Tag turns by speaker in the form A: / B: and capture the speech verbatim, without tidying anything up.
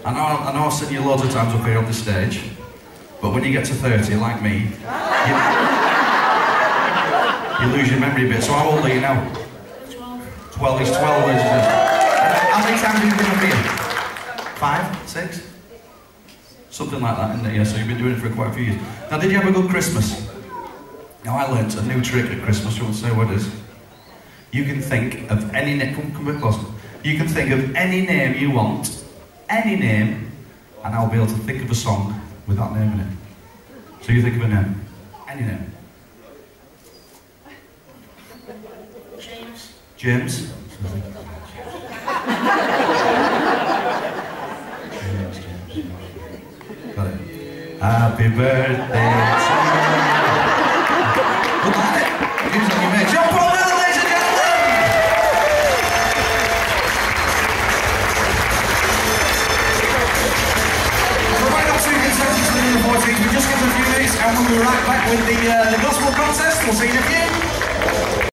A: I know, I know I've seen you loads of times up here on the stage, but when you get to thirty, like me, you, you lose your memory a bit. So how old are you now? twelve. He's twelve. How many times have you been up here? Five? Six? Something like that, isn't it? Yeah, so you've been doing it for quite a few years. Now, did you have a good Christmas? Now, I learnt a new trick at Christmas. You want to say what it is? You can think of any name. Come, come a bit closer. You can think of any name you want, any name, and I'll be able to think of a song with that name in it. So you think of a name. Any name.
B: James.
A: James? James, James. Got it. Happy birthday to you. Good night. James on your mate. John Paul Miller, ladies and gentlemen! We're right up to the seventies, the fourteens. We just give a few minutes and we'll be right back with the, uh, the gospel contest. We'll see you in a few.